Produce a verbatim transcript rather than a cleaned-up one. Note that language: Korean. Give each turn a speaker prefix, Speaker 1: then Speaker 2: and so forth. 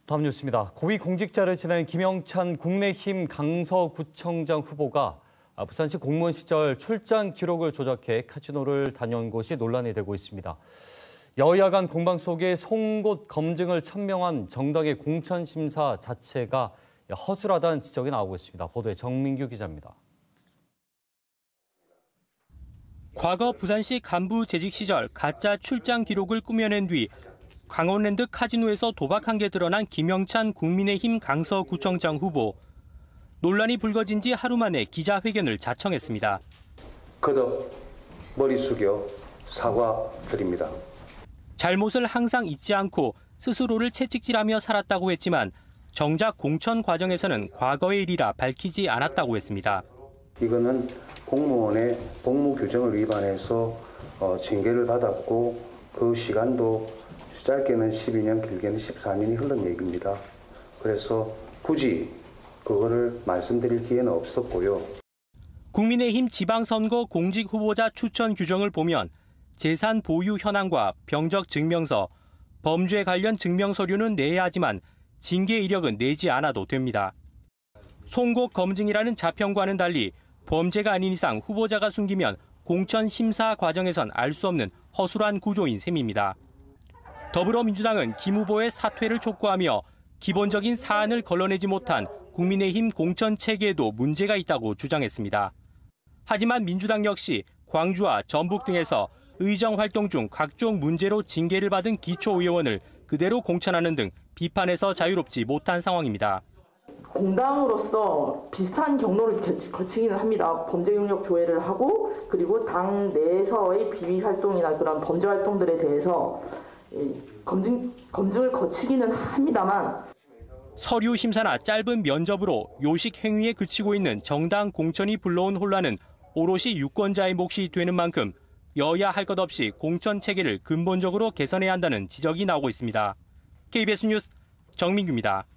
Speaker 1: 다음 뉴스입니다. 고위공직자를 지낸 김영찬 국민의힘 강서구청장 후보가 부산시 공무원 시절 출장 기록을 조작해 카지노를 다녀온 것이 논란이 되고 있습니다. 여야 간 공방 속에 송곳 검증을 천명한 정당의 공천심사 자체가 허술하다는 지적이 나오고 있습니다. 보도에 정민규 기자입니다.
Speaker 2: 과거 부산시 간부 재직 시절 가짜 출장 기록을 꾸며낸 뒤 강원랜드 카지노에서 도박한 게 드러난 김영찬 국민의힘 강서구청장 후보. 논란이 불거진 지 하루 만에 기자회견을 자청했습니다.
Speaker 3: 거듭 머리 숙여 사과드립니다.
Speaker 2: 잘못을 항상 잊지 않고 스스로를 채찍질하며 살았다고 했지만 정작 공천 과정에서는 과거의 일이라 밝히지 않았다고 했습니다.
Speaker 3: 이거는 공무원의 복무 규정을 위반해서 어, 징계를 받았고 그 시간도 짧게는 십이 년, 길게는 십사 년이 흘른 얘기입니다. 그래서 굳이 그거를 말씀드릴 기회는 없었고요.
Speaker 2: 국민의힘 지방선거 공직 후보자 추천 규정을 보면 재산 보유 현황과 병적 증명서, 범죄 관련 증명서류는 내야 하지만 징계 이력은 내지 않아도 됩니다. 송곳 검증이라는 자평과는 달리 범죄가 아닌 이상 후보자가 숨기면 공천 심사 과정에선 알 수 없는 허술한 구조인 셈입니다. 더불어민주당은 김 후보의 사퇴를 촉구하며 기본적인 사안을 걸러내지 못한 국민의힘 공천 체계에도 문제가 있다고 주장했습니다. 하지만 민주당 역시 광주와 전북 등에서 의정 활동 중 각종 문제로 징계를 받은 기초의원을 그대로 공천하는 등 비판에서 자유롭지 못한 상황입니다.
Speaker 4: 공당으로서 비슷한 경로를 거치기는 합니다. 범죄 용역 조회를 하고 그리고 당 내에서의 비위 활동이나 그런 범죄 활동들에 대해서 검증, 검증을 거치기는 합니다만
Speaker 2: 서류 심사나 짧은 면접으로 요식 행위에 그치고 있는 정당 공천이 불러온 혼란은 오롯이 유권자의 몫이 되는 만큼 여야 할 것 없이 공천 체계를 근본적으로 개선해야 한다는 지적이 나오고 있습니다. 케이비에스 뉴스 정민규입니다.